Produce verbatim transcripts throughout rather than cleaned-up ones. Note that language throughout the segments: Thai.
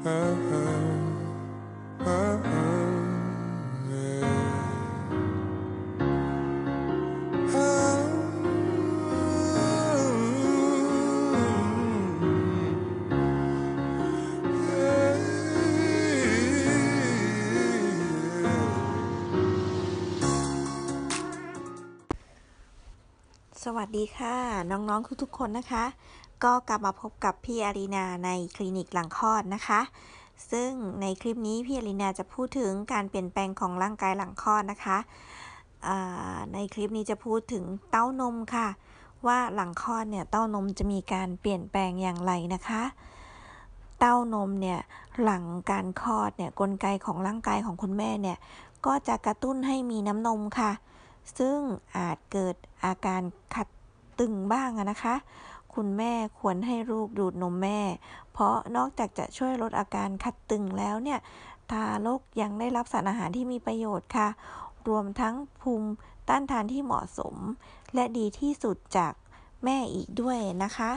สวัสดีค่ะน้องๆทุกๆคนนะคะก็กลับมาพบกับพี่อารีนาในคลินิกหลังคลอดนะคะซึ่งในคลิปนี้พี่อารีนาจะพูดถึงการเปลี่ยนแปลงของร่างกายหลังคลอดนะคะในคลิปนี้จะพูดถึงเต้านมค่ะว่าหลังคลอดเนี่ยเต้านมจะมีการเปลี่ยนแปลงอย่างไรนะคะเต้านมเนี่ยหลังการคลอดเนี่ยกลไกของร่างกายของคุณแม่เนี่ยก็จะกระตุ้นให้มีน้ำนมค่ะซึ่งอาจเกิดอาการขัดตึงบ้างนะคะ คุณแม่ควรให้ลูกดูดนมแม่เพราะนอกจากจะช่วยลดอาการขัดตึงแล้วเนี่ยทารกยังได้รับสารอาหารที่มีประโยชน์ค่ะรวมทั้งภูมิต้านทานที่เหมาะสมและดีที่สุดจากแม่อีกด้วยนะคะ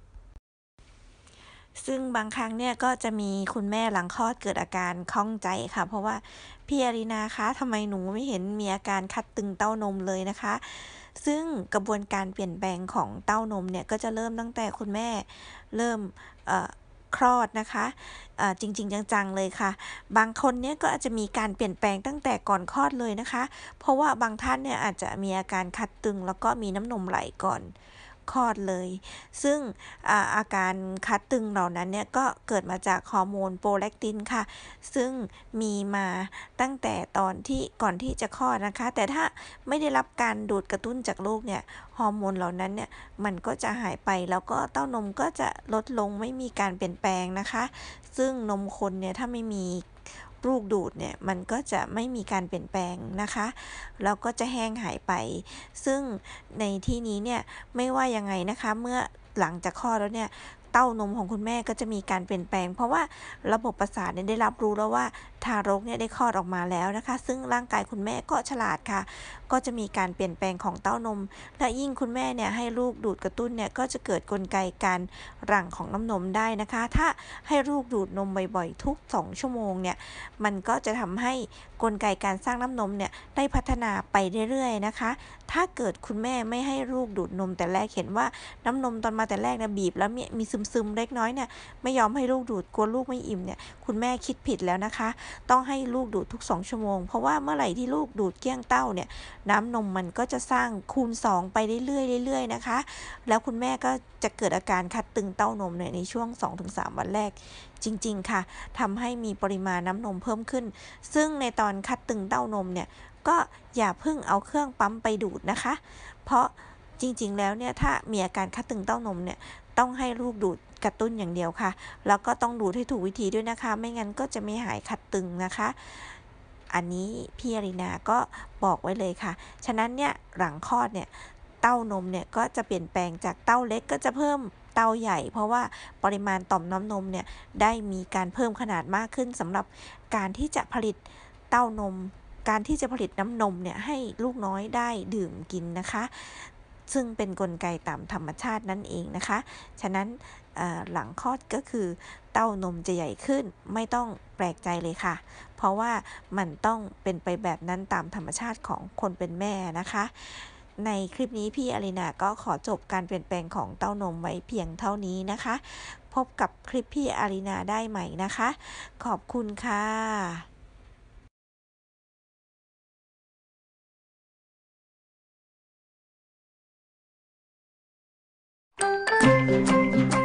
ซึ่งบางครั้งเนี่ยก็จะมีคุณแม่หลังคลอดเกิดอาการข้องใจค่ะเพราะว่าพี่อารีนาคะทำไมหนูไม่เห็นมีอาการคัดตึงเต้านมเลยนะคะซึ่งกระบวนการเปลี่ยนแปลงของเต้านมเนี่ยก็จะเริ่มตั้งแต่คุณแม่เริ่มคลอดนะคะจริงๆจังๆเลยค่ะบางคนเนี่ยก็อาจจะมีการเปลี่ยนแปลงตั้งแต่ก่อนคลอดเลยนะคะเพราะว่าบางท่านเนี่ยอาจจะมีอาการคัดตึงแล้วก็มีน้ำนมไหลก่อนคลอดเลยซึ่ง อาอาการคัดตึงเหล่านั้นเนี่ยก็เกิดมาจากฮอร์โมนโปรแลคตินค่ะซึ่งมีมาตั้งแต่ตอนที่ก่อนที่จะคลอดนะคะแต่ถ้าไม่ได้รับการดูดกระตุ้นจากลูกเนี่ยฮอร์โมนเหล่านั้นเนี่ยมันก็จะหายไปแล้วก็เต้านมก็จะลดลงไม่มีการเปลี่ยนแปลงนะคะซึ่งนมคนเนี่ยถ้าไม่มีลูกดูดเนี่ยมันก็จะไม่มีการเปลี่ยนแปลงนะคะแล้วก็จะแห้งหายไปซึ่งในที่นี้เนี่ยไม่ว่ายังไงนะคะเมื่อหลังจากคลอดแล้วเนี่ยเต้านมของคุณแม่ก็จะมีการเปลี่ยนแปลงเพราะว่าระบบประสาทเนี่ยได้รับรู้แล้วว่าทารกเนี่ยได้คลอดออกมาแล้วนะคะซึ่งร่างกายคุณแม่ก็ฉลาดค่ะก็จะมีการเปลี่ยนแปลงของเต้านมและยิ่งคุณแม่เนี่ยให้ลูกดูดกระตุ้นเนี่ยก็จะเกิดกลไกการหลั่งของน้ำนมได้นะคะถ้าให้ลูกดูดนมบ่อยๆทุกสองชั่วโมงเนี่ยมันก็จะทำให้กลไกการสร้างน้ำนมเนี่ยได้พัฒนาไปเรื่อยๆนะคะถ้าเกิดคุณแม่ไม่ให้ลูกดูดนมแต่แรกเห็นว่าน้ำนมตอนมาแต่แรกเนี่ยบีบแล้วมีมีซึมๆเล็กน้อยเนี่ยไม่ยอมให้ลูกดูดกลัวลูกไม่อิ่มเนี่ยคุณแม่คิดผิดแล้วนะคะต้องให้ลูกดูดทุกสองชั่วโมงเพราะว่าเมื่อไหร่ที่ลูกดูดเกลี้ยงเต้าเนี่ยน้ำนมมันก็จะสร้างคูณสองไปเรื่อยๆเรื่อยๆนะคะแล้วคุณแม่ก็จะเกิดอาการคัดตึงเต้านมเนี่ยในช่วง สองถึงสาม วันแรกจริงๆค่ะทำให้มีปริมาณน้ำนมเพิ่มขึ้นซึ่งในตอนคัดตึงเต้านมเนี่ยก็อย่าเพิ่งเอาเครื่องปั๊มไปดูดนะคะเพราะจริงๆแล้วเนี่ยถ้ามีอาการคัดตึงเต้านมเนี่ยต้องให้ลูกดูดกระตุ้นอย่างเดียวค่ะแล้วก็ต้องดูดให้ถูกวิธีด้วยนะคะไม่งั้นก็จะไม่หายคัดตึงนะคะอันนี้พี่อารีนาก็บอกไว้เลยค่ะฉะนั้นเนี่ยหลังคลอดเนี่ยเต้านมเนี่ยก็จะเปลี่ยนแปลงจากเต้าเล็กก็จะเพิ่มเต้าใหญ่เพราะว่าปริมาณต่อมน้ำนมเนี่ยได้มีการเพิ่มขนาดมากขึ้นสำหรับการที่จะผลิตเต้านมการที่จะผลิตน้ำนมเนี่ยให้ลูกน้อยได้ดื่มกินนะคะซึ่งเป็นกลไกตามธรรมชาตินั่นเองนะคะฉะนั้นหลังคลอดก็คือเต้านมจะใหญ่ขึ้นไม่ต้องแปลกใจเลยค่ะเพราะว่ามันต้องเป็นไปแบบนั้นตามธรรมชาติของคนเป็นแม่นะคะในคลิปนี้พี่อารีนาก็ขอจบการเปลี่ยนแปลงของเต้านมไว้เพียงเท่านี้นะคะพบกับคลิปพี่อารีนาได้ใหม่นะคะขอบคุณค่ะ